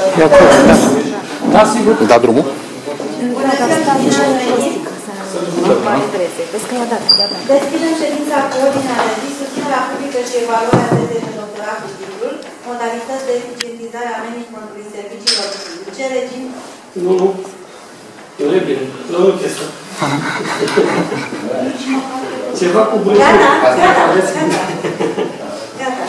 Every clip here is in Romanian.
E acolo, da. Da, sigur. Da drumul? Deschidem ședința cu ordinea de zi, susținerea publică și evaluarea tezei de doctorat cu titlul Modalități de eficientizare a managementului serviciilor publice, regim... Nu. Eu le bine. Nu chestia. Ceva cu băietul. Gata.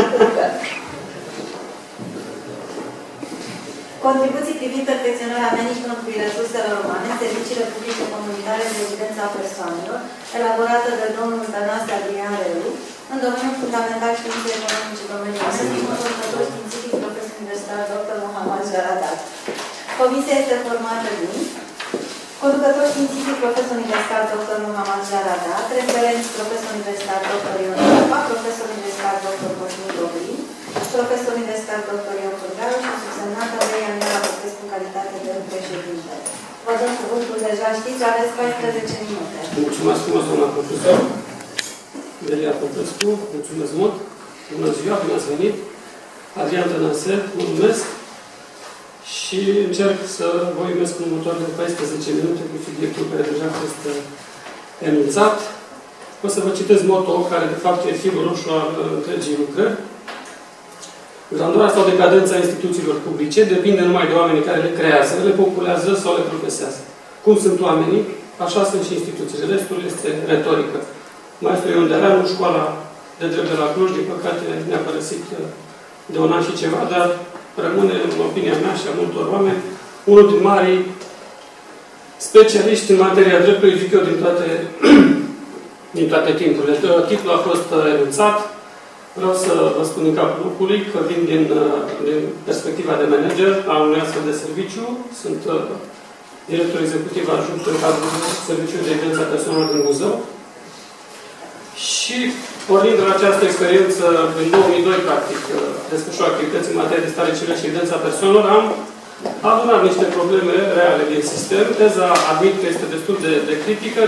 Contribuții privind perfecționarea managementului resurselor umane în serviciile publice comunitare de rezidența persoanelor, elaborată de domnul Tănase Adrian Relu, în domeniul fundamental științei economice, domeniul medic, consultator științific, profesor universitar, dr. Mohammad Jaradat. Comisia este formată din conducător științific, profesor universitar, dr. Mohammad Jaradat, referenți, profesor universitar, dr. Ion Papa, profesor universitar, dr. Cosmin Dobrin, profesor universitar, dr. Ion Turgaru și subsemnată Andrei Andela Popescu în calitate de președinte. Vă dăm cuvântul deja, știți, aveți 14 minute. Mulțumesc frumos, doamna profesor. Delia Popescu, mulțumesc mult. Bună ziua, bine ați venit. Adrian Tănase, mă numesc. Și încerc să vă iubesc în următoarele 14 minute cu subiectul care deja a fost enunțat. O să vă citesc moto, care de fapt e firul roșu al întregii lucrări. Grandoarea sau decadența instituțiilor publice depinde numai de oamenii care le creează, le populează sau le profesează. Cum sunt oamenii, așa sunt și instituțiile. Restul este retorică. Maestru Ion Dereanu, școala de drept de la Cluj, din păcate ne-a părăsit de un an și ceva, dar rămâne, în opinia mea și a multor oameni, unul din marii specialiști în materia dreptului, zic eu, din toate timpurile. Titlul a fost enunțat. Vreau să vă spun în capul locului că vin din perspectiva de manager a unui astfel de serviciu. Sunt director executiv adjunct în cadrul Serviciului de Evidență a Persoanelor din Buzău. Și, pornind de la această experiență, în 2002, practic, desfășură activități în materie de stare civilă și evidența persoanelor, am adunat niște probleme reale din sistem. Teza, admit că este destul de critică,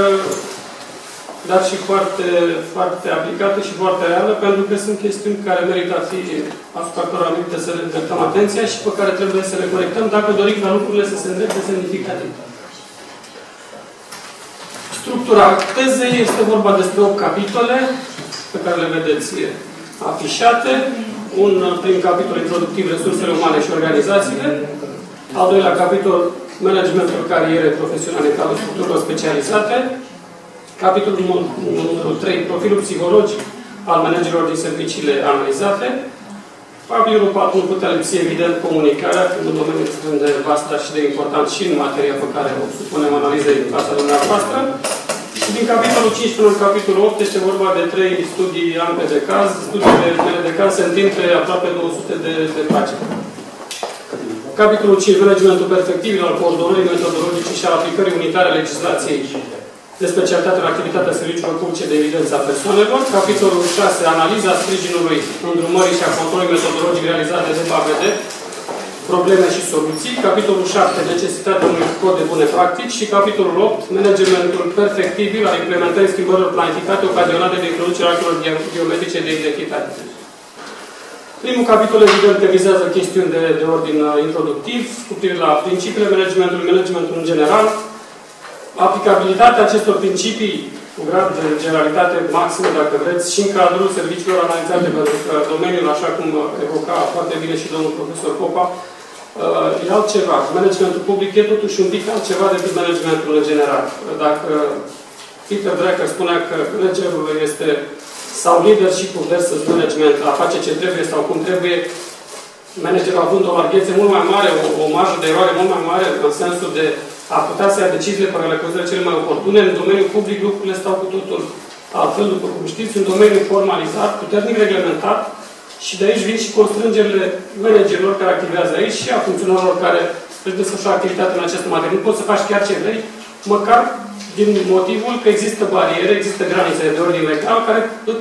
dar și foarte, foarte aplicată și foarte reală, pentru că sunt chestiuni care merită a fi, asupra cărora merită să le îndreptăm atenția și pe care trebuie să le corectăm, dacă dorim ca lucrurile să se îndrepte semnificativ. Structura tezei este vorba despre 8 capitole, pe care le vedeți afișate. Un prim capitol introductiv, resursele umane și organizațiile. Al doilea capitol, managementul carierei profesionale în cadrul structurilor specializate. Capitolul numărul 3, profilul psihologic al managerilor din serviciile analizate. Capitolul 4, nu putea lipsi, evident, comunicarea, un domeniu extrem de vast, dar și de important și în materia pe care o supunem analizei în fața dumneavoastră. Și din capitolul 5 până în capitolul 8 este vorba de 3 studii ample de caz. Studiile mele de caz se întind pe aproape 200 de pagini. Capitolul 5, managementul perfectibil al coordonării metodologice și al aplicării unitare a legislației de specialitate în activitatea serviciilor publice de evidență a persoanelor. Capitolul 6, analiza sprijinului îndrumării și a controlului metodologic realizate de PAVD, probleme și soluții. Capitolul 7, necesitatea unui cod de bune practici. Și capitolul 8, managementul perfectibil al implementării schimbărilor planificate ocazionate de introducerea actelor biometrice de identitate. Primul capitol, evident, că vizează chestiuni de ordin introductiv, cu privire la principiile managementului, managementul în general, aplicabilitatea acestor principii cu grad de generalitate maximă, dacă vreți, și în cadrul serviciilor analizate, pentru că domeniul, așa cum evoca foarte bine și domnul profesor Popa, e altceva. Managementul public e totuși un pic altceva decât managementul în general. Dacă Peter Drucker spunea că managerul este sau leadership-ul versus management, a face ce trebuie sau cum trebuie, managerul având o larghețe mult mai mare, o marjă de eroare mult mai mare, în sensul de a putea să ia deciziile pe care le consideră cele mai oportune. În domeniul public lucrurile stau cu totul altfel, după cum știți, un domeniu formalizat, puternic reglementat, și de aici vin și constrângerile managerilor care activează aici și a funcționarilor care își desfășoară activitatea în această materie. Nu poți să faci chiar ce vrei, măcar din motivul că există bariere, există granițe de ordin legal care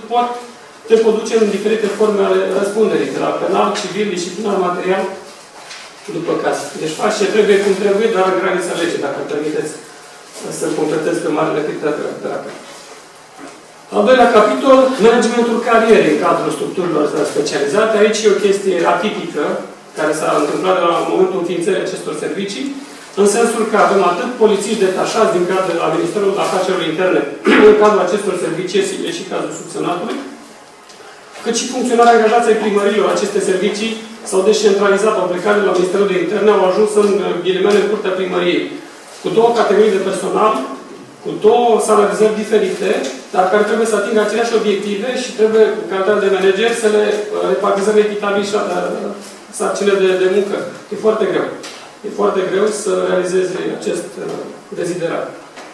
te pot duce în diferite forme ale răspunderii, de la penal, civil, disciplinar, material, după caz. Deci faci ce trebuie, cum trebuie, dar în granița legii, dacă îmi permiteți să-l completez pe marele criteriu. Al doilea capitol, managementul carierei în cadrul structurilor specializate. Aici e o chestie atipică, care s-a întâmplat la momentul înființării acestor servicii, în sensul că avem atât polițiști detașați din cadrul la Ministerul Afacerilor Interne, în cadrul acestor servicii, e și cazul subsemnatului, cât și funcționarea angajați ai primărilor. Aceste servicii s-au descentralizat, au plecat de la Ministerul de Interne, au ajuns în ghilimele în curtea primăriei, cu două categorii de personal, cu două salarizări diferite, dar care trebuie să atingă aceleași obiective și trebuie, cu calitate de manager, să le repartizăm echitabil și sarcinile de muncă. E foarte greu. E foarte greu să realizeze acest deziderat.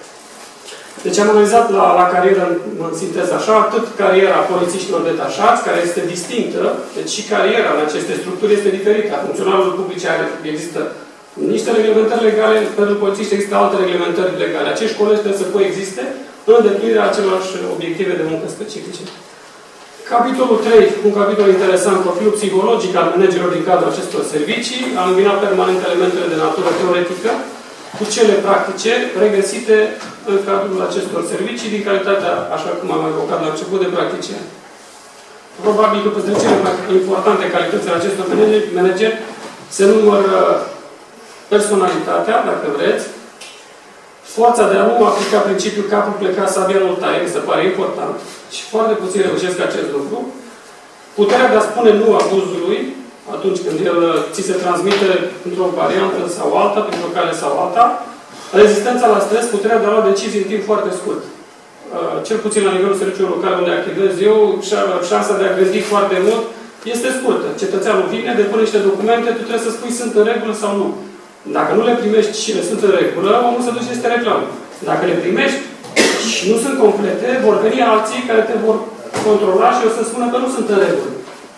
Deci am analizat la carieră, în sinteză așa, atât cariera polițiștilor detașați, care este distinctă, deci și cariera în aceste structuri este diferită. A funcționarilor publice există niște reglementări legale, pentru polițiști există alte reglementări legale. Acești colegi trebuie să coexiste în îndeplinirea acelorși obiective de muncă specifice. Capitolul 3, un capitol interesant, profilul psihologic al managerilor din cadrul acestor servicii. Am îmbinat permanent elementele de natură teoretică cu cele practice regăsite în cadrul acestor servicii din calitatea, așa cum am evocat la început, de practicieni. Probabil că peste cele mai importante calități ale acestor manageri se numără personalitatea, dacă vreți, forța de a nu aplica principiul capul plecat sabia nu taie, mi se pare important, și foarte puțin reușesc acest lucru. Puterea de a spune nu abuzului, atunci când el ți se transmite într-o variantă sau alta, printr-o cale sau alta. Rezistența la stres, puterea de a lua decizii în timp foarte scurt. Cel puțin la nivelul serviciului local unde activez eu, șansa de a gândi foarte mult este scurtă. Cetățeanul vine, depune niște documente, tu trebuie să spui sunt în regulă sau nu. Dacă nu le primești și le sunt în regulă, omul se duce și te reclamă. Dacă le primești și nu sunt complete, vor veni alții care te vor controla și o să spună că nu sunt în regulă.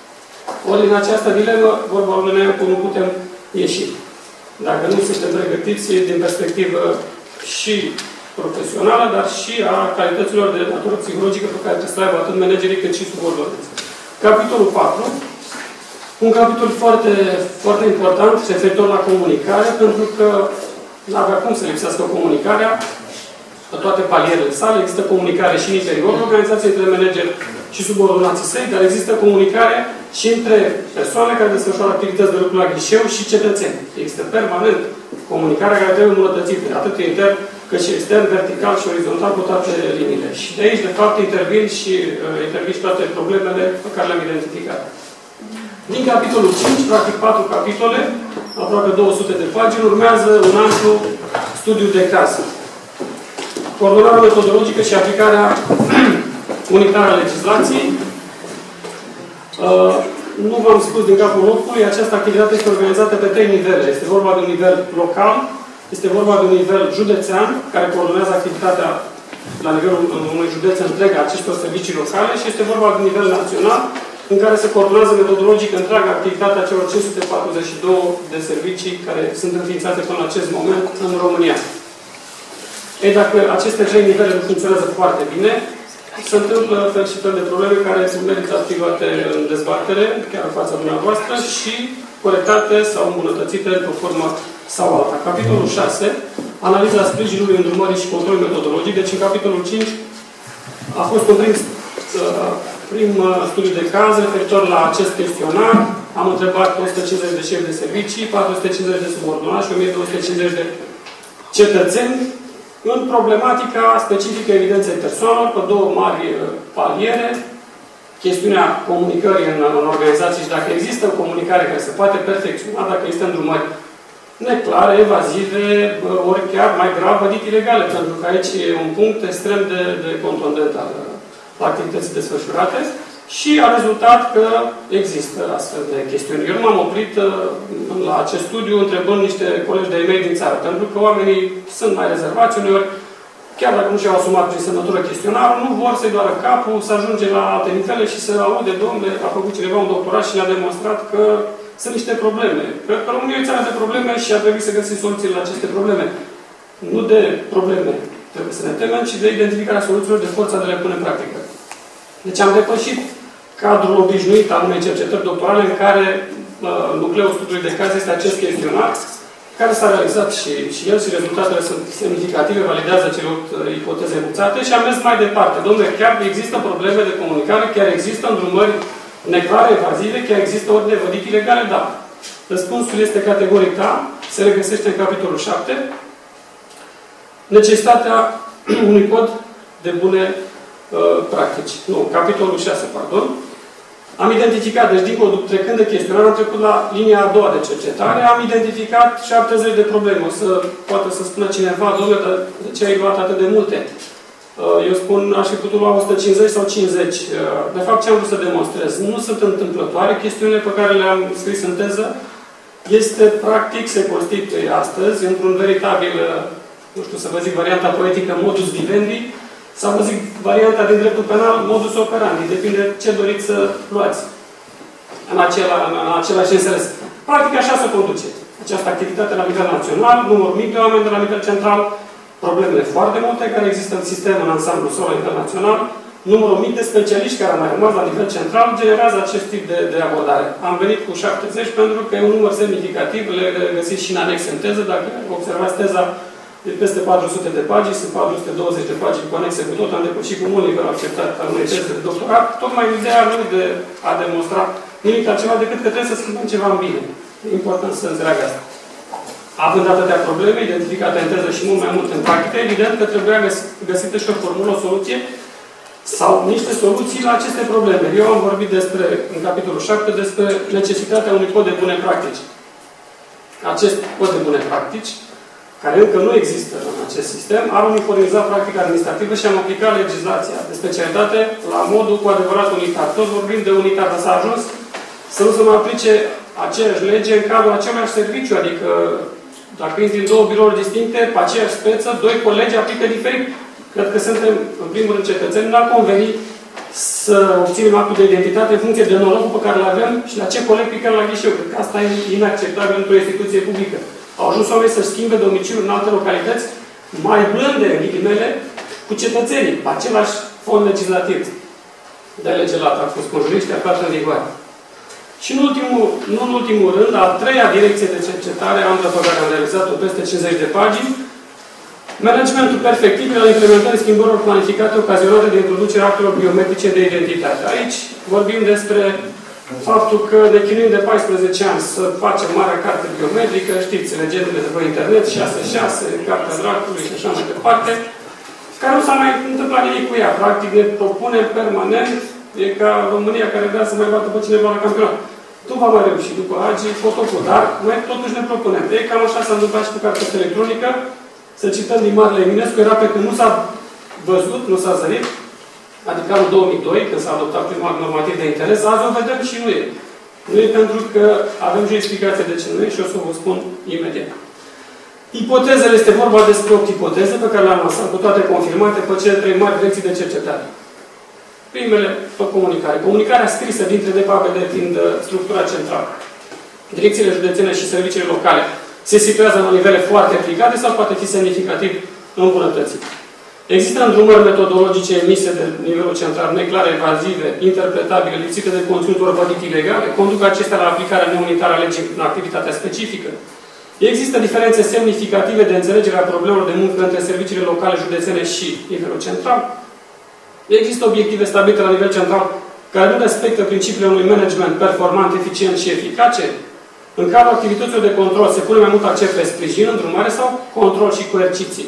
Ori în această dilemă, vorba lui că nu putem ieși. Dacă nu suntem pregătiți din perspectivă și profesională, dar și a calităților de natură psihologică pe care trebuie să aibă atât managerii cât și subordonați. Capitolul 4. Un capitol foarte, foarte important referitor la comunicare, pentru că nu avea cum să lipsească comunicarea pe toate palierele sale. Există comunicare și în interiorul organizației între manager și subordonații săi, dar există comunicare și între persoane care desfășoară activități de lucru la ghișeu și cetățeni. Există permanent comunicarea care trebuie îmbunătățită, atât intern cât și extern, vertical și orizontal cu toate liniile. Și de aici, de fapt, intervin și toate problemele pe care le-am identificat. Din capitolul 5, practic 4 capitole, aproape 200 de pagini, urmează un amplu studiu de caz. Coordonarea metodologică și aplicarea unitară a legislației. Nu v-am spus din capul locului, această activitate este organizată pe 3 nivele. Este vorba de un nivel local, este vorba de un nivel județean, care coordonează activitatea la nivelul unui județ întreg a acestor servicii locale și este vorba de un nivel național, în care se coordonează metodologic întreaga activitatea celor 542 de servicii care sunt înființate până în acest moment în România. Ei, dacă aceste 3 nivele nu funcționează foarte bine, se întâmplă fel și fel de probleme care merită activate în dezbatere, chiar în fața dumneavoastră, și corectate sau îmbunătățite într-o formă sau alta. Capitolul 6, analiza sprijinului, îndrumării și control metodologic. Deci, în capitolul 5 a fost un prim studiu de caz referitor la acest chestionar. Am întrebat 150 de șefi de servicii, 450 de subordonați și 1250 de cetățeni în problematica specifică evidenței persoanelor, pe 2 mari paliere, chestiunea comunicării în organizații și dacă există o comunicare care se poate perfecționa, dacă există îndrumări neclare, evazive, ori chiar mai grav, vădit ilegale, pentru că aici e un punct extrem de contundent al activității desfășurate și a rezultat că există astfel de chestiuni. Eu nu m-am oprit la acest studiu întrebând niște colegi de e-mail din țară, pentru că oamenii sunt mai rezervați uneori, chiar dacă nu și-au asumat prin semnătură chestionarul, nu vor să-i doară capul, să ajunge la alte nivele și să aude, domnule, a făcut cineva un doctorat și ne-a demonstrat că sunt niște probleme. Cred că România e țara de probleme și ar trebui să găsim soluții la aceste probleme. Nu de probleme trebuie să ne temem, ci de identificarea soluțiilor, de forța de a le pune în practică. Deci am depășit cadrul obișnuit al unei cercetări doctorale în care nucleul studiului de caz este acest chestionar, care s-a realizat și el și rezultatele sunt semnificative, validează cele 8 ipoteze enunțate și am mers mai departe. Dom'le, chiar există probleme de comunicare, chiar există îndrumări neclare, evazive, chiar există ori de vădit ilegale, da. Răspunsul este categoric da, se regăsește în capitolul 7. Necesitatea unui cod de bune practici. Nu, capitolul 6, pardon. Am identificat, deci dincolo, trecând de chestionar, am trecut la linia a doua de cercetare, am identificat 70 de probleme. O să poate să spună cineva, domnule, dar de ce ai luat atât de multe? Eu spun, aș fi putut lua 150 sau 50. De fapt, ce am vrut să demonstrez? Nu sunt întâmplătoare. Chestiunile pe care le-am scris în teză este, practic, se constituie astăzi într-un veritabil, nu știu să vă zic, varianta poetică modus vivendi, sau vă zic, varianta din dreptul penal, modus operandi. Depinde ce doriți să luați în același înțeles. Practic, așa se conduce această activitate la nivel național, număr mic de oameni de la nivel central, problemele foarte multe care există în sistem, în ansamblu sau la nivel național, numărul mic de specialiști care au mai rămas la nivel central generează acest tip de abordare. Am venit cu 70 pentru că e un număr semnificativ, le găsiți și în anexe în teză, dacă observați teza, de peste 400 de pagini, sunt 420 de pagini cu anexe cu tot, am depășit cu mult nivel acceptat al unei teze de doctorat, tocmai ideea nu de a demonstra nimic altceva decât că trebuie să schimbăm ceva în bine. E important să înțeleagă asta. Având atâtea probleme identificate în teză și mult mai mult în practică, evident că trebuia găsită și o formulă, o soluție sau niște soluții la aceste probleme. Eu am vorbit despre, în capitolul 7, despre necesitatea unui cod de bune practici. Acest cod de bune practici, care încă nu există în acest sistem, ar uniformiza practica administrativă și am aplicat legislația de specialitate la modul cu adevărat unitar. Toți vorbim de unitar, dar s-a ajuns să nu se mai aplice aceeași lege în cadrul același serviciu, adică dacă intri în două birouri distincte, pe aceeași speță, doi colegi aplică diferit. Cred că suntem, în primul rând, cetățeni, n-ar conveni să obținem actul de identitate în funcție de norocul pe care îl avem și la ce coleg pică la ghișeu. Cred că asta e inacceptabil într-o instituție publică. Au ajuns oameni să schimbe domiciliul în alte localități mai blânde, în ghilimele, cu cetățenii, pe același fond legislativ. De lege lată, a fost conjuriști, aflată în vigoare. Și nu în ultimul rând, a treia direcție de cercetare, amplă pe care am realizat-o peste 50 de pagini, managementul perfectibil al implementării schimbărilor planificate ocazionate de introducerea actelor biometrice de identitate. Aici vorbim despre faptul că ne chinuim de 14 ani să facem marea carte biometrică, știți, legendele de pe internet, 6.6, cartea dracului și așa mai departe, care nu s-a mai întâmplat nimic cu ea. Practic ne propune permanent, e ca România care vrea să mai bată pe cineva la campionat. Nu va mai reuși după Hagi, fotocul, dar noi totuși ne propunem. E cam așa s-a întâmplat și cu cartea electronică. Să cităm din Marele Eminescu, era pe când nu s-a văzut, nu s-a zărit, adică anul 2002, când s-a adoptat primul act normativ de interes, azi o vedem și nu e. Nu e pentru că avem și o explicație de ce nu e și o să vă spun imediat. Ipotezele, este vorba despre 8 ipoteze pe care le-am lansat, cu toate confirmate pe cele 3 mari direcții de cercetare. Primele, pe comunicare. Comunicarea scrisă dintre DPABD fiind structura centrală. Direcțiile județene și serviciile locale se situează la nivele foarte ridicate sau poate fi semnificativ îmbunătățit. Există îndrumări metodologice emise de nivelul central, neclare, evazive, interpretabile, lipsite de conținut ori vădit ilegale, conduc acestea la aplicarea neunitară a legii în activitatea specifică. Există diferențe semnificative de înțelegere a problemelor de muncă între serviciile locale, județene și nivelul central. Există obiective stabilite la nivel central care nu respectă principiile unui management performant, eficient și eficace. În cadrul activităților de control se pune mai mult accent pe sprijin, îndrumare sau control și coerciție.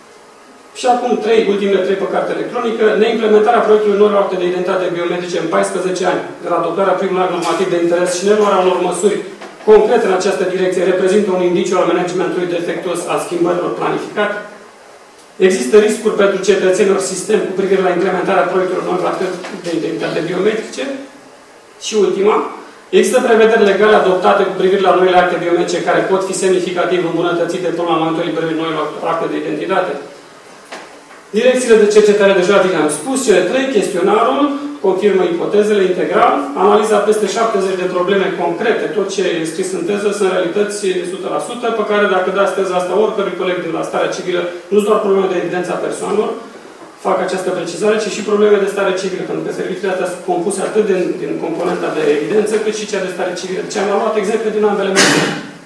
Și acum ultimele 3 pe carte electronică, neimplementarea proiectului noilor acte de identitate biometrice în 14 ani, de la adoptarea primului act normativ de interes și neluarea unor măsuri concrete în această direcție, reprezintă un indiciu al managementului defectuos al schimbărilor planificate. Există riscuri pentru cetățenilor sistem cu privire la implementarea proiectelor noilor acte de identitate biometrice. Și ultima, există prevederi legale adoptate cu privire la noile acte biometrice care pot fi semnificativ îmbunătățite până la momentul eliberării noilor acte de identitate. Direcțiile de cercetare deja vi le-am spus, cele 3, chestionarul, confirmă ipotezele integral, analiza peste 70 de probleme concrete, tot ce e scris în teză sunt realități 100%, pe care dacă dați teza asta oricărui coleg de la starea civilă, nu sunt doar probleme de evidență a persoanelor, fac această precizare, ci și probleme de stare civilă, pentru că serviciile astea sunt compuse atât din componenta de evidență, cât și cea de stare civilă. Deci am luat exemple din ambele metode.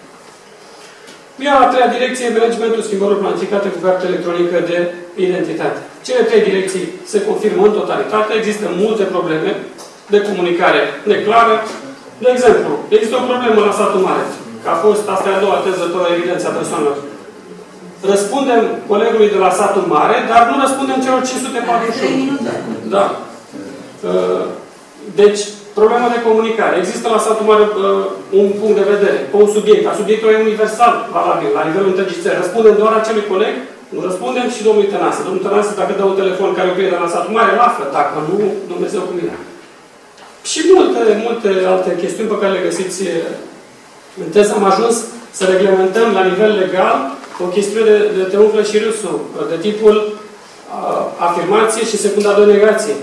Iar a treia direcție, managementul schimbărilor planificate cu carte electronică de identitate. Cele 3 direcții se confirmă în totalitate. Există multe probleme de comunicare neclară, De exemplu, există o problemă la satul mare. Că a fost, asta e a doua teză pe evidența persoanelor. Răspundem colegului de la satul mare, dar nu răspundem celor 541. Da. Deci, problema de comunicare. Există la satul mare un punct de vedere, pe un subiect. Dar subiectul e universal valabil, la nivelul întregii țări. Răspundem doar acelui coleg, nu răspundem și domnului Tănase. Domnul Tănase, dacă dă un telefon care o prieten la satul mare, îl află. Dacă nu, Dumnezeu cu mine. Și multe alte chestiuni pe care le găsiți în teză. Am ajuns să reglementăm la nivel legal o chestiune de te umflă și râsul, de tipul afirmație și secunda de negație.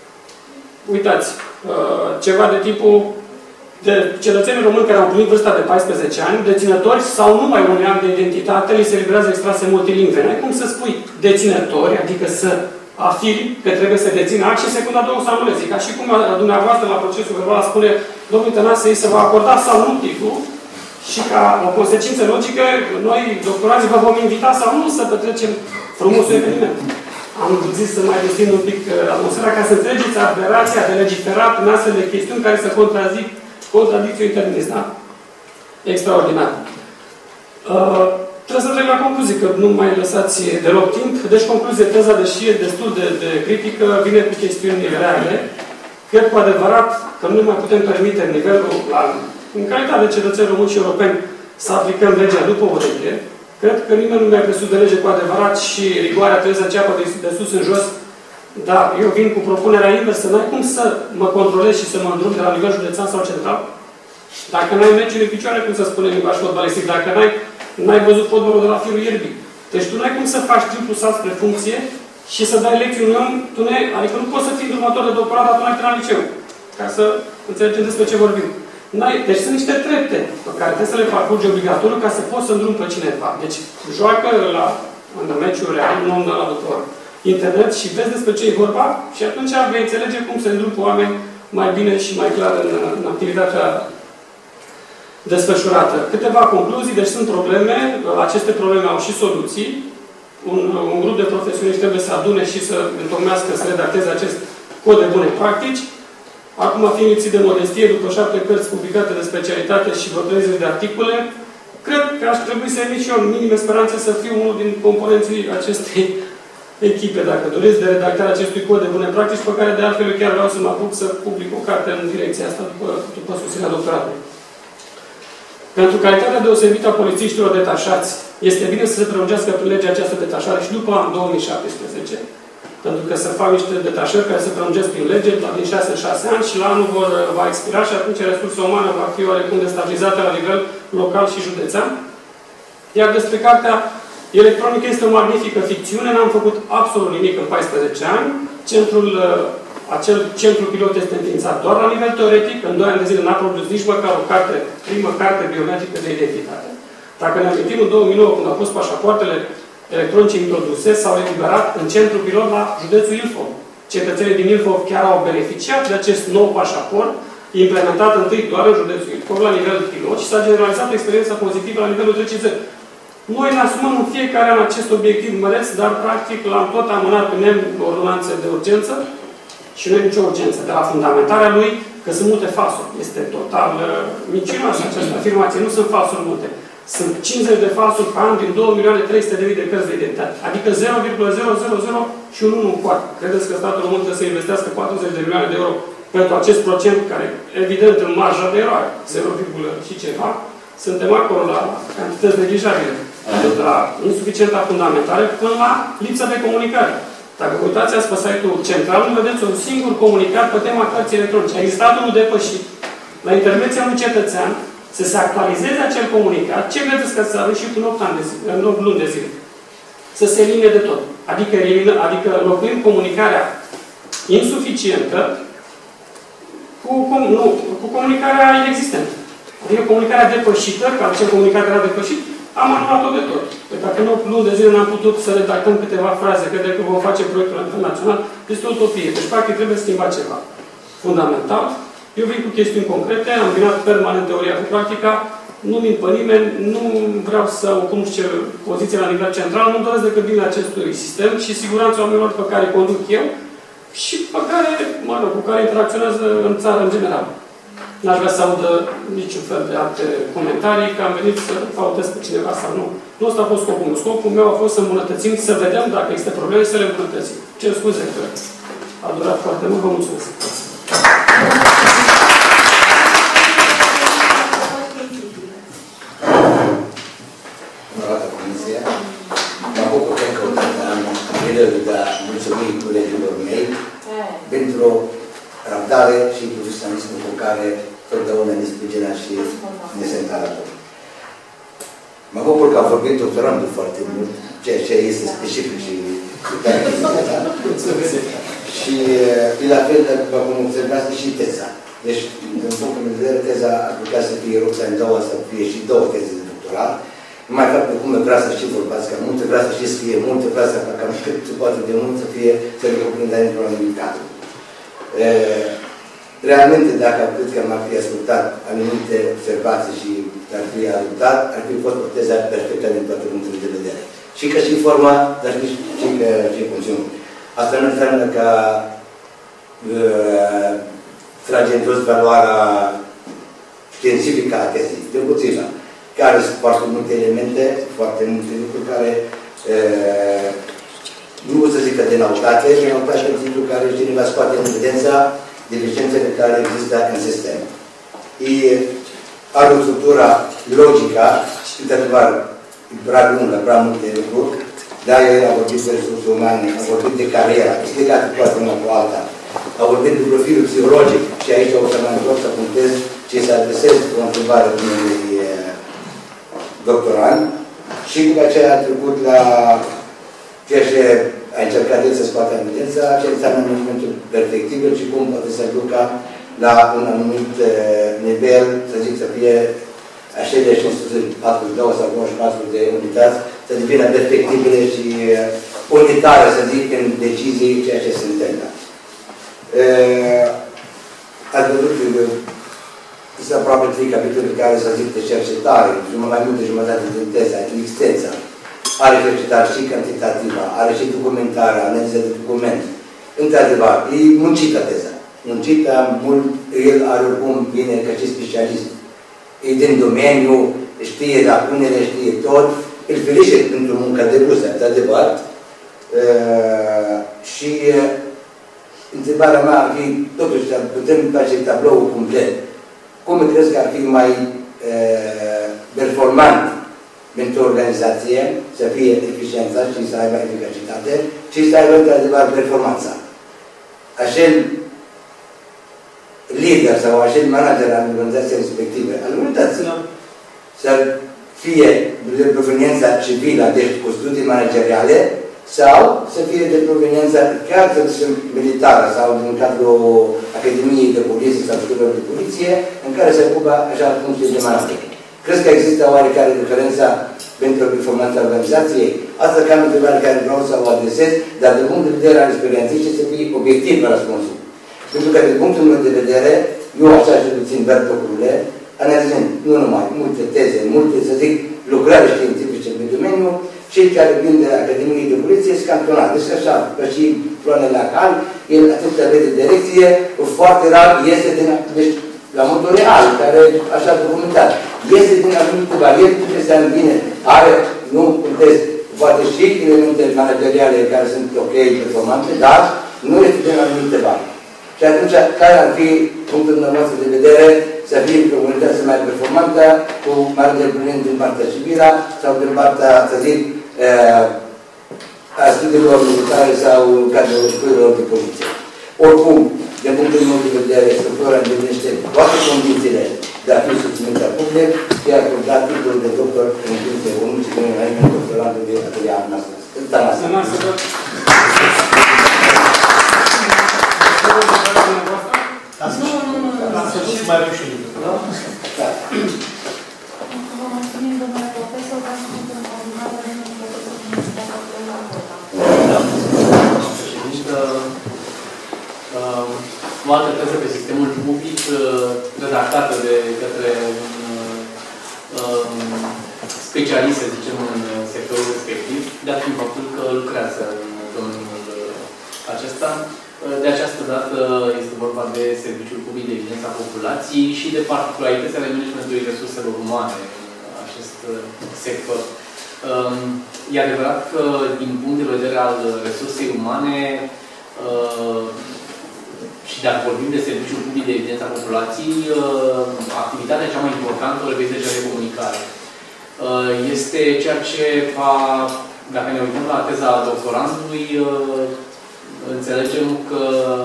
Uitați, ceva de tipul de cetățenii români care au împlinit vârsta de 14 ani, deținători sau numai un an de identitate, li se livrează extrase multilingve. Nu ai cum să spui deținători, adică să afirmi că trebuie să dețină act și secunda două să anulezi. Ca și cum dumneavoastră la procesul verbal spune domnul Tănase, ei se va acorda sau nu titlul și ca o consecință logică, noi, doctorații, vă vom invita sau nu să petrecem frumosul eveniment. Am zis să mai destin un pic atmosfera ca să înțelegeți aberația de legiferat în astfel de chestiuni care să contrazic contradicțiu interminist, da? Extraordinar. Trebuie să trec la concluzie, că nu mai lăsați deloc timp. Deci, concluzie, teza, deși e destul de critică, vine cu chestiuni reale. Cred cu adevărat că nu ne mai putem permite nivelul, în calitate de cetățeni români și europeni, să aplicăm legea după ureche. Cred că nimeni nu mi-a presut de lege cu adevărat și rigoarea trebuie să înceapă de sus în jos. Dar eu vin cu propunerea inversă. N-ai cum să mă controlez și să mă îndrum de la nivel județean sau central. Dacă n-ai meciuri în picioare, cum să spune în limbaj fotbalistic, dacă n-ai văzut fotbalul de la firul ierbii. Deci tu n-ai cum să faci triplu salt spre funcție și să dai lecții unui om, adică nu poți să fii următor de doctorat, dar tu n-ai terminat liceu. Ca să înțelegem despre ce vorbim. Deci sunt niște trepte pe care trebuie să le parcurgi obligatoriu ca să poți să îndrumi pe cineva. Deci joacă în meciuri real, nu la după internet și vezi despre ce e vorba și atunci vei înțelege cum se îndrum cu oameni mai bine și mai clar în activitatea desfășurată. Câteva concluzii, deci sunt probleme, aceste probleme au și soluții. Un grup de profesioniști trebuie să adune și să întocmească, să redacteze acest cod de bune practici. Acum, fiind lipsit de modestie, după 7 cărți publicate de specialitate și vreo 30 de articole, cred că aș trebui să emit și eu minime speranțe să fiu unul din componenții acestei echipe, dacă doriți, de redactarea acestui cod de bune practici, pe care de altfel eu chiar vreau să mă apuc să public o carte în direcția asta după susținerea doctoratului. Pentru calitatea deosebită a polițiștilor detașați, este bine să se prelungească prin legea această detașare și după anul 2017, pentru că se fac niște detașări care se prelungesc prin lege din 6 în 6 ani și la anul va expira și atunci resursa umană va fi oarecum destabilizată la nivel local și județean. Iar despre cartea electronică este o magnifică ficțiune, n-am făcut absolut nimic în 14 ani. Acel centru pilot este înființat doar la nivel teoretic, în 2 ani de zile n-a produs nici măcar o primă carte biometrică de identitate. Dacă ne amintim, în 2009, când au fost pașapoartele electronice introduse, s-au eliberat în centru pilot la județul Ilfov. Cetățenii din Ilfov chiar au beneficiat de acest nou pașaport, implementat întâi doar în județul Ilfov, la nivel pilot, și s-a generalizat experiența pozitivă la nivelul întregii țări. Noi ne asumăm în fiecare an acest obiectiv măreț, dar practic l-am tot amânat prin ordonanțe de urgență și nu e nicio urgență. De la fundamentarea lui, că sunt multe falsuri. Este total mincinoasă această afirmație. Nu sunt falsuri multe. Sunt 50 de falsuri pe an din 2.300.000 de cărți de identitate. Adică 0,000 și un 1 în coadă. Credeți că statul român trebuie să investească 40 de milioane de euro pentru acest procent, care, evident, în marja de eroare, 0, și ceva, suntem acolo la cantități neglijabile. De la insuficientă fundamentare până la lipsa de comunicare. Dacă vă uitați azi pe site-ul central, nu vedeți un singur comunicat pe tema cărții electronice. A existat unul depășit. La intervenția unui cetățean, să se actualizeze acel comunicat, ce vedeți că s-a și cu 8 luni de zile. Să se elimine de tot. Adică locuim comunicarea insuficientă cu comunicarea inexistentă. Adică comunicarea depășită, că acel comunicat era depășit, am anulat-o de tot. Păi dacă în 8 luni de zile n-am putut să redactăm câteva fraze, cred că vom face proiectul internațional, este o utopie. Deci, practic, trebuie schimbat ceva fundamental. Eu vin cu chestiuni concrete, am vinat permanent teoria cu practica, nu mint pe nimeni, nu vreau să ocupăm poziție la nivel central, nu doresc decât bine acestui sistem și siguranța oamenilor pe care îi conduc eu și pe care, cu care interacționează în țară în general. N-aș vrea să audă niciun fel de alte comentarii, că am venit să fautez pe cineva sau nu. Nu ăsta a fost scopul meu. Scopul meu a fost să îmbunătățim, să vedem dacă există probleme, să le îmbunătățim. Cer scuze că a durat foarte mult. Vă mulțumesc. Onorată Comisie, mă bucur că încă o dată am privilegiul de a mulțumi colegilor mei pentru răbdare și profesionalismul cu care totdeauna ne sprijină și ne sunt alături. Mă bucur că am vorbit doctorandul foarte mult, ceea ce este specific și și e la fel, după cum observați, și teza. Deci, din punctul de vedere, teza ar putea să fie Roxane două, să fie și două teze de doctorat. Numai fapt că cum vrea să și vorbească mult, vrea să și scrie mult, vrea să facă cât se poate de mult, să fie, să le cuprindă într-un anumit cadru. Realmente, dacă cred că m-ar fi ascultat anumite observații și ar fi adoptat, ar fi fost o teză perfectă din toate punctele de vedere. Și că și forma, dar și că și conținut. Asta nu înseamnă că trage în jos valoarea științifică a tezei. De puțină. Care sunt foarte multe elemente, foarte multe lucruri care nu o să zică de nautate, de nautate în sensul care cineva scoate în evidența deficiențele care există în sistem. Are o structură logică, într-adevăr, prea lungă, prea multe lucruri, dar el a vorbit de resurse umane, a vorbit de carieră, explicat toată una cu alta, a vorbit de profilul psihologic și aici o să mă întorc să punctez și să adresez o întrebare unui doctorand și după aceea a trecut la ceea ce a încercat el să scoate evidența, ce înseamnă managementul perfectibil și cum poate să ducă la un anumit nivel, să zic, să fie acele 542 sau 24 de unități, să devină perfectibile și unitare, să zic, în decizii ceea ce se întâmplă. Ați văzut că sunt aproape 3 capitole care să zic de cercetare, mai mult de jumătate din teza, extensa. Are cercetare și cantitativă, are și documentare, analiză de document. Într-adevăr, e muncită teza. Muncită mult, el are oricum bine ca și specialist. E din domeniu, știe lacunele, știe tot. Îl felicit pentru munca depusă, într-adevăr. Și întrebarea mea ar fi, totuși, putem face tabloul complet. Cum crezi că ar fi mai performant pentru o organizație, să fie eficiența și să aibă eficacitate și să aibă, într-adevăr, performanța. Acel lider sau acel manager al organizației respective, al unității, să fie de proveniența civilă, deci cu studii manageriale, sau să fie de proveniența chiar militară sau din cadrul Academiei de Poliție sau școlilor de Poliție, în care se ocupă așa funcție de manager. Crezi că există oarecare diferență pentru performanța organizației? Asta cam întrebare care vreau să o adresez, dar de punct de vedere al experienței și să fie obiectiv la răspunsul. Pentru că, de punctul meu de vedere, eu așa și puțin văd lucrurile, analizând nu numai multe teze, multe, să zic, lucrări științifice pe domeniu, cei care vin de Academiei de Poliție sunt cantonați. Deci așa, că și planele ACAL, el atât vede direcție, foarte rar iese din... Deci, la modul real, care așa documentat. Este din anumite variante, trebuie să îmbine, are, nu contest, poate și elemente manageriale care sunt ok, performante, dar nu este din anumite variante. Și atunci, care ar fi punctul nostru de vedere să fie o unitate mai performantă, cu mare deplinind din partea civilă sau din partea, să zic, a studiilor militare sau cadrul școlilor de poliție. Oricum, din punctul meu de vedere, structura îndeplinește toate condițiile de a fi susținută public și a acordat titlul de doctor în funcție de unul și de înainte în doctoratul de Atelia noastră. Nu mai avem și lucruri. Da. Vă mulțumim, domnule profesor, vreau să spun în continuare de o altă teză pe sistemul public redactată de către un specialist, să zicem, în sectorul respectiv, dat fiind faptul că lucrează în domeniul acesta. De această dată este vorba de Serviciul Public de Evidență a Populației și de particularități ale managementului resurselor umane în acest sector. E adevărat că, din punct de vedere al resursei umane, și dacă vorbim de Serviciul Public de Evidență a Populației, activitatea cea mai importantă o reprezintă cea de comunicare. Este ceea ce, dacă ne uităm la teza doctorandului, înțelegem că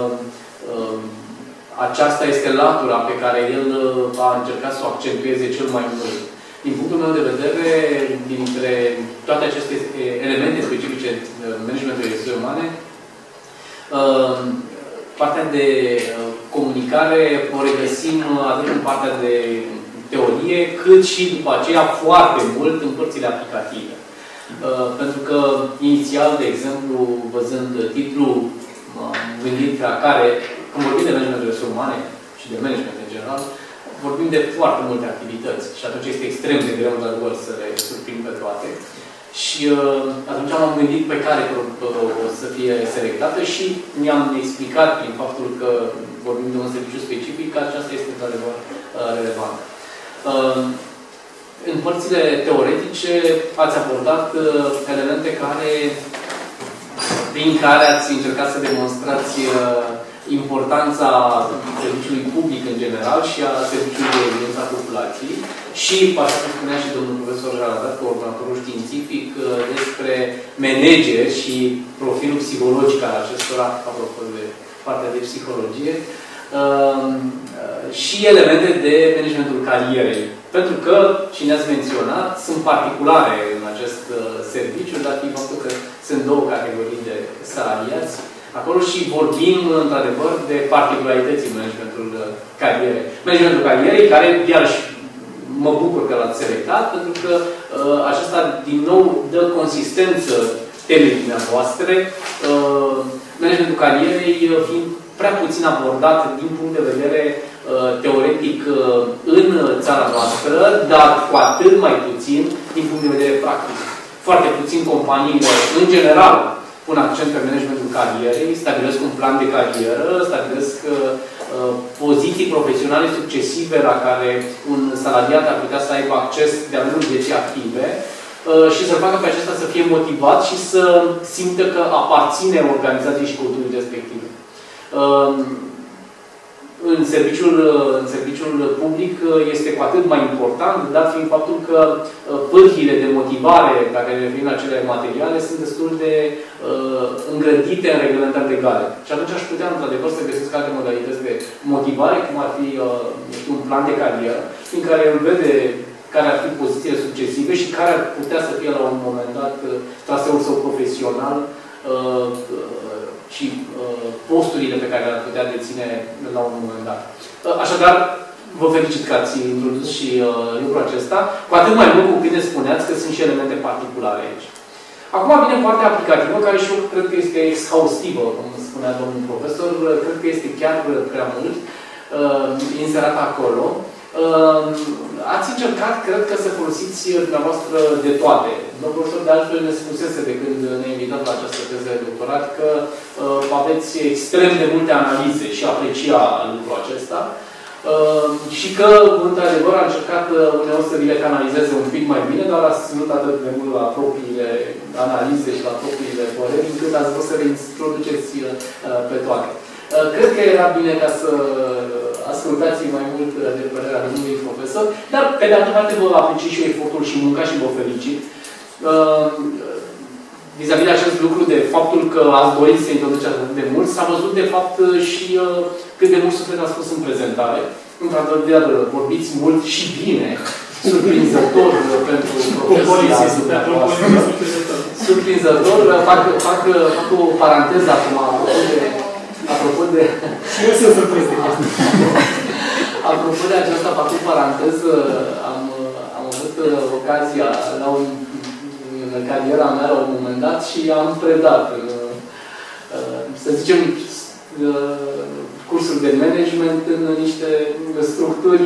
aceasta este latura pe care el a încercat să o accentueze cel mai mult. Din punctul meu de vedere, dintre toate aceste elemente specifice managementului resurse umane, partea de comunicare o regăsim atât în partea de teorie, cât și după aceea foarte mult în părțile aplicative. Pentru că inițial, de exemplu, văzând titlul gândit la care, când vorbim de management de resurse umane și de management în general, vorbim de foarte multe activități și atunci este extrem de greu să le surprind pe toate. Și atunci am gândit pe care o să fie selectată și mi-am explicat prin faptul că vorbim de un serviciu specific că aceasta este într-adevăr relevantă. În părțile teoretice ați abordat elemente prin care ați încercat să demonstrați importanța serviciului public în general și a serviciului de evidență a populației și, așa cum spunea și domnul profesor Jaradat, coordonatorul științific, despre manageri și profilul psihologic al acestora, apropo de partea de psihologie, și elemente de managementul carierei. Pentru că, și ne-ați menționat, sunt particulare în acest serviciu, dat fiind faptul că sunt două categorii de salariați acolo și vorbim, într-adevăr, de particularități în managementul carierei. Managementul carierei, care, iarăși, mă bucur că l-ați selectat, pentru că acesta, din nou, dă consistență temei dumneavoastră, managementul carierei fiind prea puțin abordat din punct de vedere teoretic în țara noastră, dar cu atât mai puțin din punct de vedere practic. Foarte puțin companiile, în general, pun accent pe managementul carierei, stabilesc un plan de carieră, stabilesc poziții profesionale succesive la care un salariat ar putea să aibă acces de-a lungul vieții active și să facă pe acesta să fie motivat și să simtă că aparține organizației și culturii respective. În serviciul public este cu atât mai important, dat fiind faptul că pârghile de motivare pe care le referim la acele materiale sunt destul de îngrădite în reglementări legale. Și atunci aș putea, într-adevăr, să găsesc alte modalități de motivare, cum ar fi un plan de carieră, în care îl vede care ar fi pozițiile succesive și care ar putea să fie la un moment dat traseul său profesional și posturile pe care le-ar putea deține la un moment dat. Așadar, vă felicit că ați introdus și lucrul acesta, cu atât mai mult cu cât ne spuneați că sunt și elemente particulare aici. Acum vine partea aplicativă, care și eu cred că este exhaustivă, cum spunea domnul profesor, cred că este chiar prea mult inserat acolo. Ați încercat, cred că, să folosiți dumneavoastră de toate. Domnul profesor, de altfel, ne spusese de când ne-a invitat la această teză de doctorat că aveți extrem de multe analize și aprecia lucrul acesta și că, într-adevăr, a încercat uneori să vi le canalizeze un pic mai bine, dar ați ținut atât de mult la propriile analize și la propriile păreri, încât ați vrut să le introduceți pe toate. Cred că era bine ca să ascultați mai mult de părerea domnului profesor, dar pe de altă parte vă apreciez și eu efortul și munca și vă felicit. Vis-a-vis de acest lucru, de faptul că ați dorit să introduceți atât de mult, s-a văzut de fapt și cât de mult suflet a spus în prezentare. Într-adevăr, vorbiți mult și bine, surprinzător pentru profesia dumneavoastră. Surprinzător. Fac o paranteză acum, apropo de... Eu sunt surprins de asta. Apropo de aceasta, fac o paranteză, am avut ocazia în cariera mea la un moment dat și am predat, să zicem, cursuri de management în niște structuri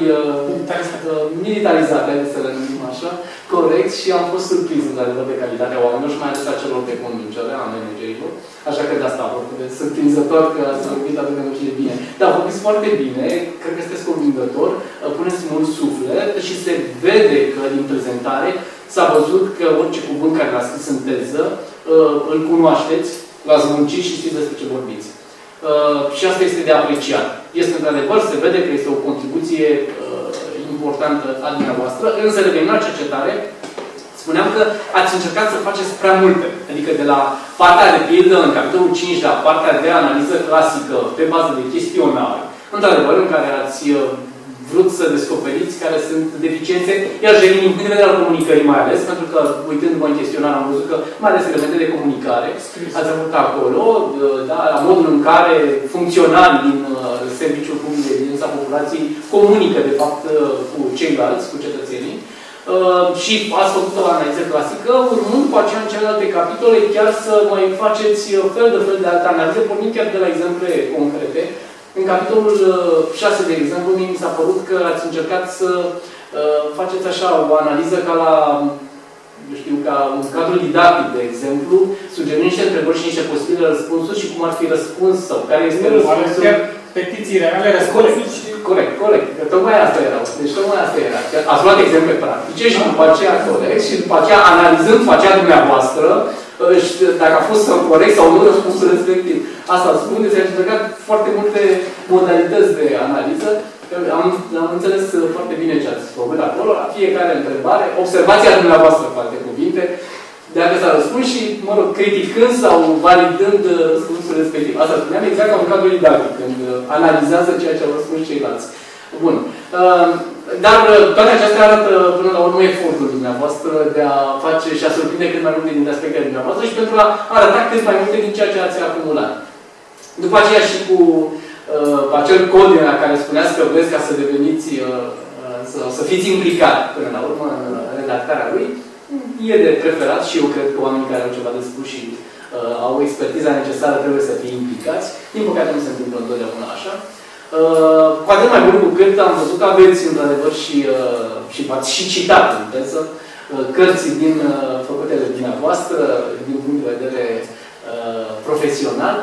militarizate, să le numim așa, corect, și am fost surprins într-adevăr de calitatea oamenilor și mai ales a celor de conducere, a managerilor. Așa că de asta a fost surprinzător că ați vorbit atât de mult și de bine. Dar vorbiți foarte bine, cred că sunteți convingător, puneți mult suflet și se vede că din prezentare s-a văzut că orice cuvânt care l-a scris în teză, îl cunoașteți, l-ați muncit și știți despre ce vorbiți. Și asta este de apreciat. Este într-adevăr, se vede că este o contribuție importantă a dumneavoastră, însă revenim la cercetare, spuneam că ați încercat să faceți prea multe. Adică de la partea de pildă, în capitolul 5, la partea de analiză clasică, pe bază de chestionare, într-adevăr, în care ați vrut să descoperiți care sunt deficiențe, iar din punct de vedere al comunicării mai ales, pentru că, uitându-mă în chestionare, am văzut că mai ales elemente de comunicare ați avut acolo, da, la modul în care funcționarii din serviciul public de evidență a populației comunică, de fapt, cu ceilalți, cu cetățenii. Și ați făcut o analiză clasică, urmând cu aceea în celelalte capitole chiar să mai faceți fel de alte analize, pornind chiar de la exemple concrete. În capitolul 6, de exemplu, mi s-a părut că ați încercat să faceți așa o analiză ca la, eu știu, ca un cadru didactic, de exemplu, sugerând niște întrebări și niște posibile răspunsuri și cum ar fi răspuns sau care este răspunsul. Petiții reale, răspunsuri și... Corect. Că tocmai asta era. Deci tocmai asta era. Ați luat exemple practice și după aceea corect și după aceea analizând după aceea dumneavoastră dacă a fost corect sau nu răspunsul respectiv. Asta spuneți, ați încercat foarte multe modalități de analiză. Am înțeles foarte bine ce ați făcut acolo. La fiecare întrebare, observația dumneavoastră, cu alte cuvinte, dacă s-a răspuns și, mă rog, criticând sau validând răspunsul respectiv. Asta spuneam exact ca un cadru didactic, când analizează ceea ce au răspuns ceilalți. Bun. Dar toate acestea arată până la urmă efortul dumneavoastră de a face și a surprinde cât mai multe dintre aspectele dumneavoastră și pentru a arăta cât mai multe din ceea ce ați acumulat. După aceea și cu acel cod la care spuneați că vreți ca să deveniți, să fiți implicat până la urmă în redactarea lui, e de preferat și eu cred că oamenii care au ceva de spus și au expertiza necesară trebuie să fie implicați. Din păcate nu se întâmplă întotdeauna așa. Cu atât mai mult cu cât am văzut că aveți într-adevăr și v-ați și citat în teză cărți făcute de dumneavoastră din punct de vedere profesional.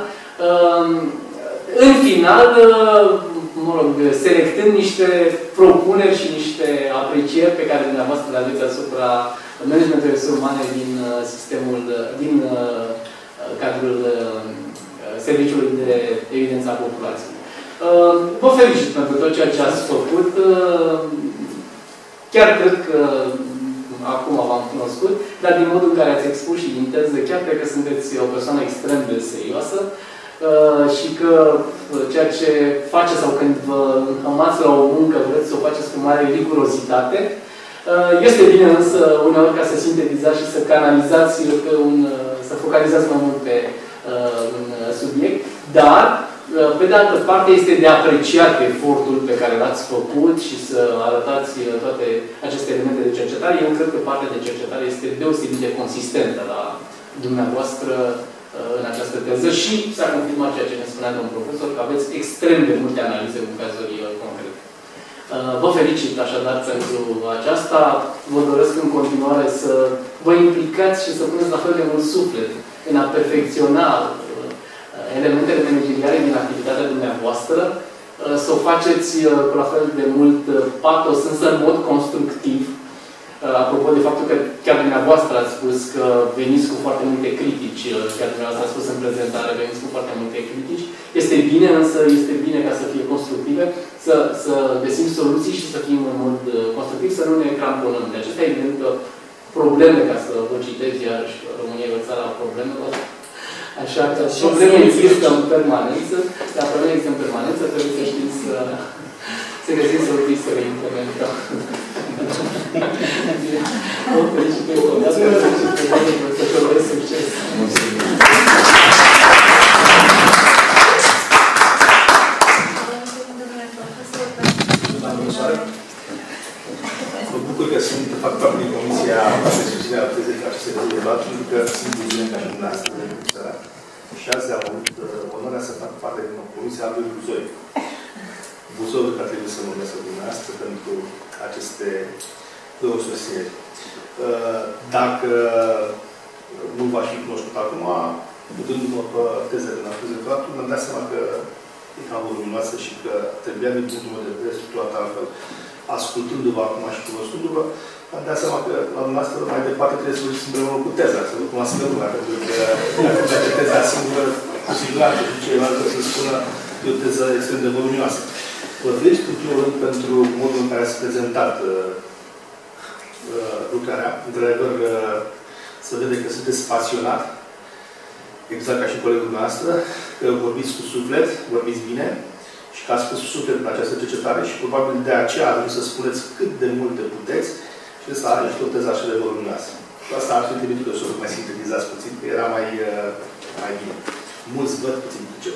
În final, mă rog, selectând niște propuneri și niște aprecieri pe care dumneavoastră le aveți asupra managementului resurse umane din sistemul, din cadrul serviciului de evidență a populației. Vă felicit pentru tot ceea ce ați făcut. Chiar cred că acum v-am cunoscut, dar din modul în care ați expus și din teză, chiar cred că sunteți o persoană extrem de serioasă și că ceea ce faceți sau când vă înhămați la o muncă, vreți să o faceți cu mare rigurozitate. Este bine însă uneori ca să sintetizați și să canalizați, să focalizați mai mult pe un subiect, dar pe de altă parte este de apreciat efortul pe care l-ați făcut și să arătați toate aceste elemente de cercetare. Eu cred că partea de cercetare este deosebit de consistentă la dumneavoastră în această teză și s-a confirmat ceea ce ne spunea domnul profesor, că aveți extrem de multe analize cu cazuri concrete. Vă felicit așadar pentru aceasta. Vă doresc în continuare să vă implicați și să puneți la fel de mult suflet în a perfecționa elementele manageriale din activitatea dumneavoastră, să o faceți cu la fel de mult patos, însă în mod constructiv. Apropo de faptul că chiar dumneavoastră ați spus că veniți cu foarte multe critici, chiar dumneavoastră ați spus în prezentare, veniți cu foarte multe critici. Este bine, însă este bine ca să fie constructive, să găsim soluții și să fim în mod constructiv, să nu ne cramponăm. De acestea, evident că probleme, ca să vă citez iarăși, România e o țară a problemelor. Așa că probleme există în permanență, dar probleme există în permanență, trebuie să știți să găsim soluții să le implementăm. O felicit pe toți, să vă urez succes! Mă bucur că sunt factor din Comisia de susținere a tezei ca și să debat, pentru că sunt viziune ca și dumneavoastră de țara. și azi am avut onoarea să fac parte din Comisia a lui Buzoi. Buzoi care trebuie să mulțumesc dumneavoastră pentru aceste două susțineri. Dacă nu v-aș fi cunoscut acum, uitându-mă pe tezele din acuzătoratul, mi-am dat seama că e cam voluminoasă și că trebuia din punctul meu de vedere structurat altfel. Ascultându-vă acum și cunoscându-vă, am dat seama că la dumneavoastră mai departe trebuie să vă împreună cu teza, să vă cunoască lumea, pentru că dacă teza singură, cu siguranță, și ceilalți să spună, e o teză extrem de voluminoasă. Vă felicit în primul rând pentru modul în care ați prezentat lucrarea. Într-adevăr, se vede că sunteți pasionat, exact ca și colegul noastră, că vorbiți cu suflet, vorbiți bine și că ați pus suflet în această cercetare și probabil de aceea ați vrut să spuneți cât de multe puteți și ăsta are și o teză așa de voluminoasă. Și asta ar fi trebuit să o mai sintetizați puțin, că era mai bine. Mulți văd, puțin pricep.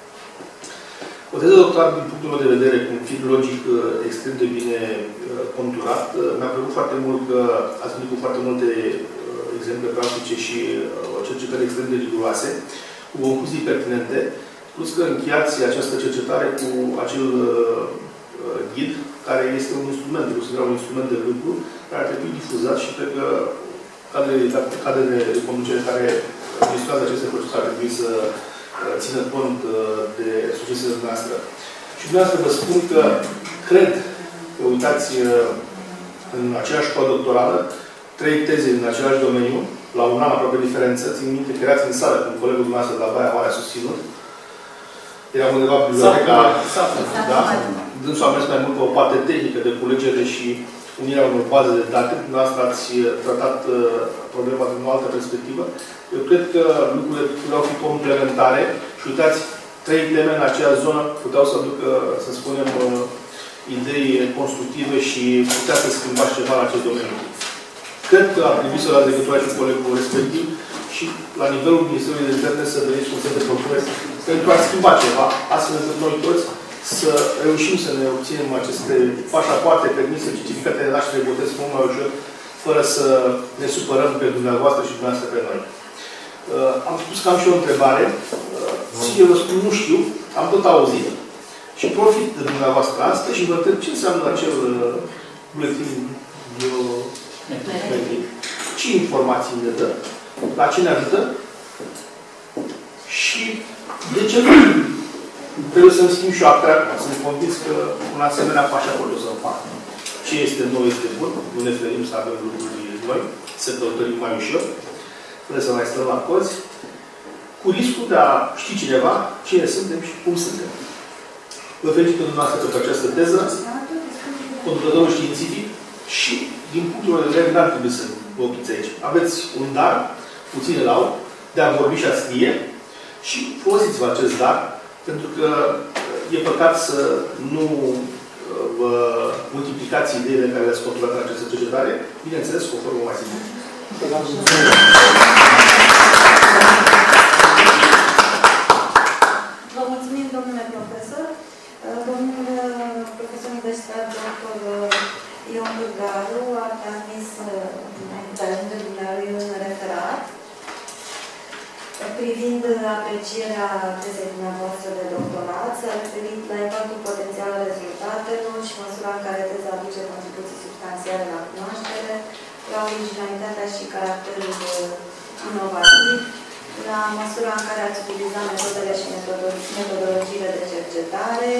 O teză de doctorat, din punctul meu de vedere, cu un fil logic extrem de bine conturat, mi-a plăcut foarte mult că ați venit cu foarte multe exemple practice și cercetări extrem de riguroase, cu concluzii pertinente, plus că încheiați această cercetare cu acel ghid, care este un instrument, un instrument de lucru, care ar trebui difuzat și cred că cadrele de conducere care gestionează aceste procese ar trebui să țină cont de succesele noastre. Și dumneavoastră vă spun că cred că, uitați, în aceeași școală doctorală, 3 teze din același domeniu, la un an aproape diferență, țin minte că erați în sală cu colegul dumneavoastră de la Baia Mare a susținut. Eram undeva în biblioteca, da? Dânsul a mers mai mult pe o parte tehnică de culegere și unirea unor baze de date. Dumneavoastră ați tratat problema din o altă perspectivă. Eu cred că lucrurile puteau fi complementare și uitați, 3 teme în aceeași zonă puteau să aducă, să spunem, idei constructive și putea să schimbați ceva în acest domeniu. Cred că ar trebui să luați legătura și cu colegul respectiv și la nivelul Ministerului de Interne să veniți cu un set de propuneri pentru a schimba ceva, astfel încât noi toți să reușim să ne obținem aceste pașapoarte, permise, certificate de naștere, botez mult mai ușor, fără să ne supărăm pe dumneavoastră și dumneavoastră pe noi. Am spus că am și o întrebare. Sincer vă spun, nu știu, am tot auzit și profit de dumneavoastră astăzi și vă întreb ce înseamnă acel buletin biometric, ce informații ne dă, la ce ne ajută și de ce nu trebuie să-mi schimb și eu actele acum, să-mi convins că un asemenea pașaport o să-mi fac. Ce este nou este bun, nu ne ferim să avem lucruri noi, să călătorim mai ușor, fără să mai stăm la cozi, cu riscul de a ști cineva cine suntem și cum suntem. Vă felicit pe dumneavoastră pentru această teză, conducătorul științific și, din punctul meu de vedere, n-ar trebui să vă opriți aici. Aveți un dar, puține laud, de a vorbi și a scrie și folosiți-vă acest dar, pentru că e păcat să nu vă multiplicați ideile care le-ați controlat în această cercetare, bineînțeles, cu o formă mai simplă. Vă mulțumim, domnule profesor. Domnul profesor universitar dr. Ion Burgaru a transmis înainte dumneavoastră un referat privind aprecierea tezei dumneavoastră de doctorat. S-a referit la impactul potențial al rezultatelor și măsura în care teza aduce contribuții substanțiale la cunoaștere, la originalitatea și caracterul inovativ, la măsura în care ați utilizat metodele și metodologiile de cercetare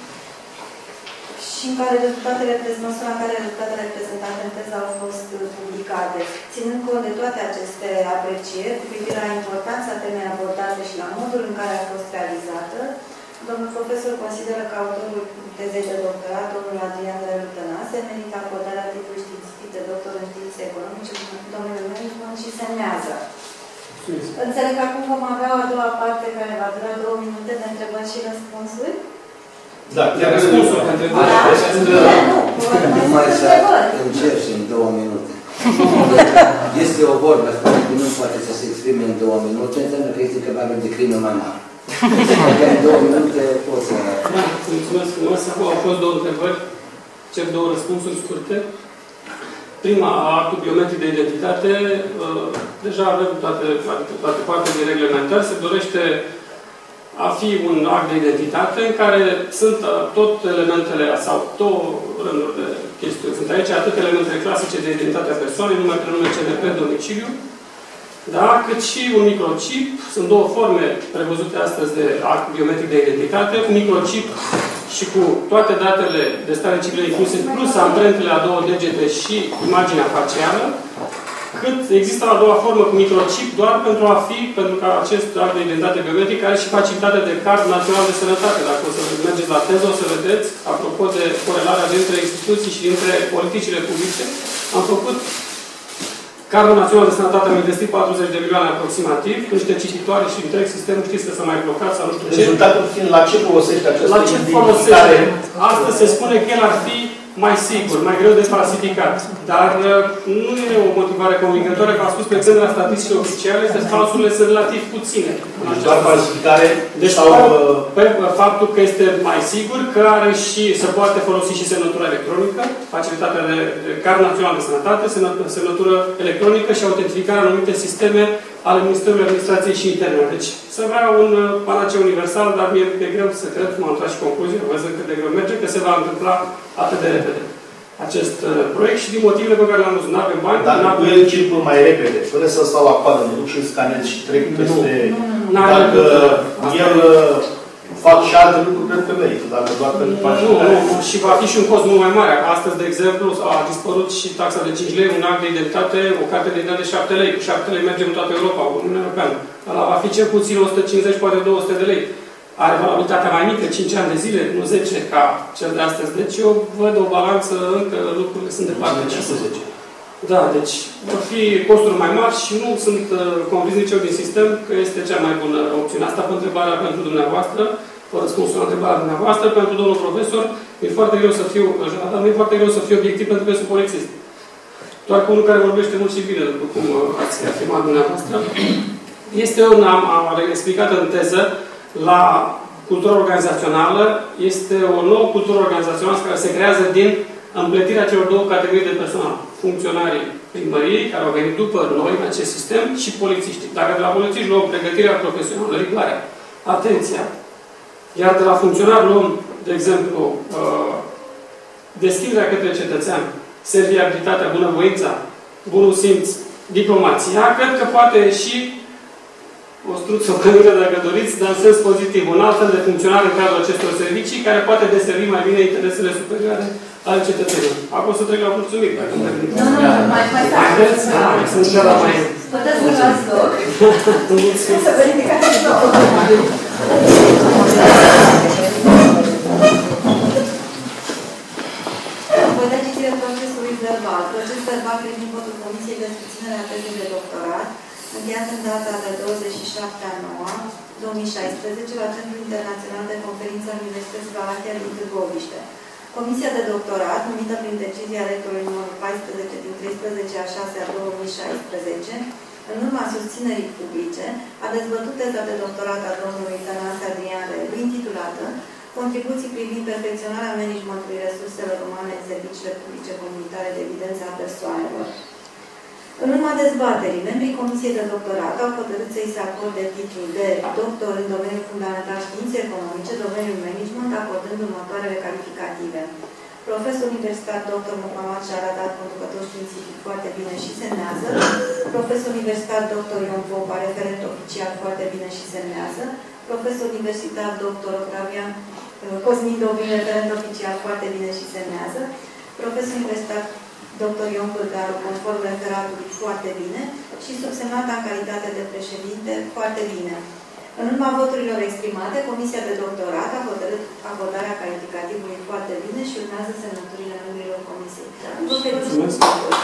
și în care măsura în care rezultatele prezentate în teză au fost publicate. Ținând cont de toate aceste aprecieri cu privire la importanța temei abordate și la modul în care a fost realizată, domnul profesor consideră că autorul tezei de doctorat, domnul Adrian Relu Tănase, merită acordarea titlului științific de doctor în științe economice în domeniul management și semnează. Înțeleg că acum vom avea o a doua parte care va dura 2 minute de întrebări și răspunsuri. Da, chiar răspunsul la întrebări. Nu mai să încerci în 2 minute. Este o vorbă, spune că nu poate să se exprime în 2 minute, înseamnă că este capabil de crime mai mare. Că în 2 minute poți să... Da, mulțumesc frumos. Acum au fost 2 întrebări. Cer 2 răspunsuri scurte. prima, actul biometric de identitate, deja avem toate partea din reglementări. Se dorește a fi un act de identitate în care sunt tot elementele, sau două rânduri de chestiuni. Sunt aici atât elementele clasice de identitate a persoanei, nume, prenume, CNP, domiciliu, da? Cât și un microchip. Sunt două forme prevăzute astăzi de act biometric de identitate, cu microchip și cu toate datele de stare civilă incluse, plus amprentele a două degete și imaginea facială, cât există a doua formă cu microchip doar pentru ca acest act de identitate biometric are și facilitatea de card național de sănătate. Dacă o să mergeți la teză, o să vedeți, apropo de corelarea dintre instituții și dintre politicile publice, am făcut Cardul Național de Sănătate, am investit 40 de milioane aproximativ, cu niște cititoare și întreg sistem, știți că s-a mai blocat sau nu știu ce. Rezultatul fiind, la ce folosește această La ce folosește? Astăzi se spune că el ar fi mai sigur, mai greu de falsificat. Dar nu e o motivare convingătoare, că am spus pe țările statistice oficiale, că falsurile sunt relativ puține. Deci doar falsificare deci sau... pe faptul că este mai sigur, că are și, se poate folosi și semnătura electronică, facilitatea de Card Național de Sănătate, semnătură electronică și autentificarea în anumite sisteme ale Ministerului Administrației și Interne. Deci să vrea un panaceu universal, dar mie e greu să cred, m-am tras și concluzia, văzând cât de greu merge, că se va întâmpla atât de repede acest proiect și din motivele pe care le-am văzut. Nu avem bani, dar cu el circul mai repede, fără să stau la coadă, mă duc și scanez și trec peste... Dacă el fac și alte lucruri, cred că merită, dacă doar pentru facilitare. Nu, și va fi și un cost mult mai mare. Astăzi, de exemplu, a dispărut și taxa de 5 lei, un act de identitate, o carte de identitate de 7 lei. Cu 7 lei mergem în toată Europa, Uniunea Europeană. Ăla va fi cel puțin 150, poate 200 de lei. Are valabilitatea mai mică, 5 ani de zile, nu 10 ca cel de astăzi. Deci eu văd o balanță, încă lucrurile sunt departe de 10. Da, deci vor fi costuri mai mari și nu sunt convins nici eu din sistem că este cea mai bună opțiune. Asta pe întrebarea pentru dumneavoastră, pe răspunsul la întrebarea dumneavoastră, pentru domnul profesor, e foarte greu să fiu, dar nu e foarte greu să fiu obiectiv pentru că sunt polițist. Doar cu unul care vorbește mult și bine, după cum ați afirmat dumneavoastră. Este am explicat în teză, la cultura organizațională, este o nouă cultură organizațională care se creează din împletirea celor două categorii de personal. Funcționarii primăriei, care au venit după noi în acest sistem, și polițiștii. Dacă de la polițiști luăm pregătirea profesională, rigoarea, atenția, iar de la funcționari luăm, de exemplu, deschiderea către cetățean, serviabilitatea, bunăvoința, bunul simț, diplomația, cred că poate ieși o struță, o cămină, dacă doriți, dar în sens pozitiv. Un alt fel de funcționare în cadrul acestor servicii, care poate deservi mai bine interesele superioare ale cetățenilor. Acum să trec la mulțumiri. Nu, mai vreți? Sunt cea la mai... Puteți să luați loc. Să vă ridicați și nouă. Voi da citire procesului verbal. Proces verbal privind votul Comisiei de susținere a tezei de doctorat, încheiat în data de 27/9/2016 la Centrul Internațional de Conferință al Universității Valahia din Târgoviște. Comisia de doctorat, numită prin decizia rectorului numărul 14 din 13/6/2016, în urma susținerii publice, a dezbătut teza de doctorat a domnului Tănase Adrian Relu, intitulată Contribuții privind perfecționarea managementului resurselor umane în serviciile publice comunitare de evidență a persoanelor. În urma dezbaterii, membrii Comisiei de Doctorat au hotărât să-i se acorde titlul de doctor în domeniul fundamental științe economice, domeniul management, acordând următoarele calificative. Profesor universitar dr. Mohammad Sharadat, conducător științific foarte bine și semnează. Profesor universitar dr. Ion Popa, referent oficial foarte bine și semnează. Profesor universitar dr. Octavian Cosmin Dobin, referent oficial foarte bine și semnează. Profesor universitar dr. Ion Pâlgaru, conform referatului foarte bine și subsemnata în calitate de președinte foarte bine. În urma voturilor exprimate, Comisia de Doctorat a hotărât acordarea calificativului foarte bine și urmează semnăturile membrilor Comisiei. Mulțumesc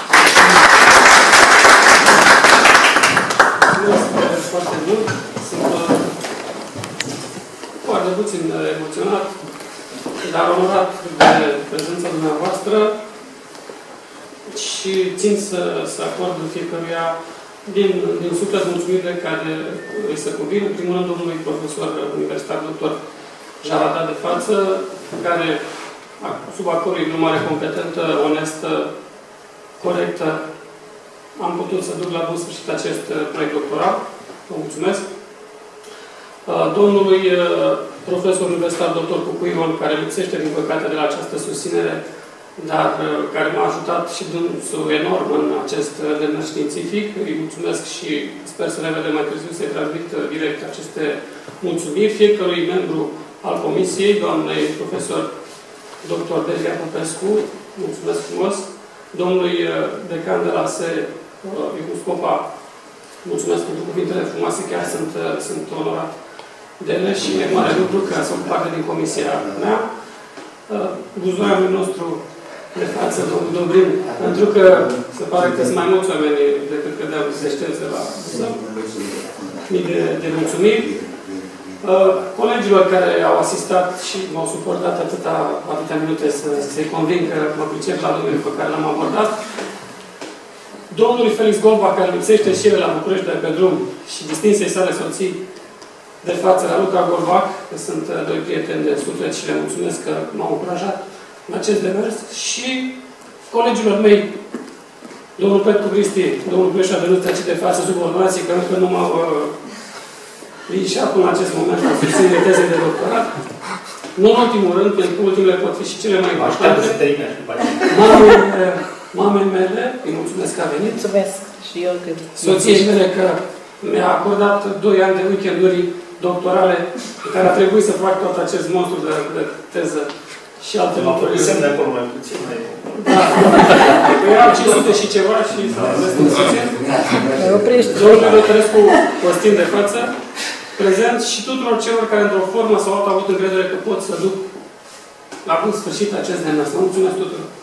foarte mult. Sunt foarte puțin emoționat, dar onorat de prezența dumneavoastră și țin să acord fiecăruia din suflet mulțumirile care îi se cuvin, în primul rând domnului profesor universitar dr. Sharadat de față, care, sub a cărui lumare competentă, onestă, corectă am putut să duc la bun sfârșit acest proiect doctoral. Vă mulțumesc. Domnului profesor universitar dr. Cucuiron, care lipsește din păcate de la această susținere, dar care m-a ajutat și dânsul enorm în acest demers științific. Îi mulțumesc și sper să ne vedem mai târziu, să-i transmit direct aceste mulțumiri fiecărui membru al comisiei, doamnei profesor dr. Delia Popescu, mulțumesc frumos, domnului decan de la SE, Iulius Popa, mulțumesc pentru cuvintele frumoase, chiar sunt onorat de ele și e mare lucru că sunt parte din comisia mea. Buzuiarul nostru de față, domnul Dobrin, pentru că se pare că sunt mai mulți oameni decât credeam să știți la mii de mulțumiri. Colegilor care au asistat și m-au suportat atâtea minute să-i conving că mă pricep la domeniul pe care l-am abordat. Domnului Felix Golba, care lipsește și el la București de pe drum, și distinsei sale soții de față la Luca Golbac, că sunt doi prieteni de suflet și le mulțumesc că m-au încurajat în acest demers, și colegilor mei, domnul Petru Cristi, domnul Pleșa de Luță, aici de față, subordonații, că încă nu m-au ridicat până în acest moment la susținere tezei de doctorat. Nu în ultimul rând, pentru că ultimele pot fi și cele mai importante. Mamei mele, îi mulțumesc că a venit. Mulțumesc și eu cât. Soției mele că mi-a acordat 2 ani de weekenduri doctorale în care a trebuit să fac tot acest monstru de teză și alte lucruri. Mă semne acolo mai puțin. Da. Erau 500 și ceva și s-a destul de puțin. Domnul Lătărescu, Costin de față, prezent, și tuturor celor care într-o formă sau alta au avut încredere că pot să duc la bun sfârșit acest demers. Mulțumesc tuturor!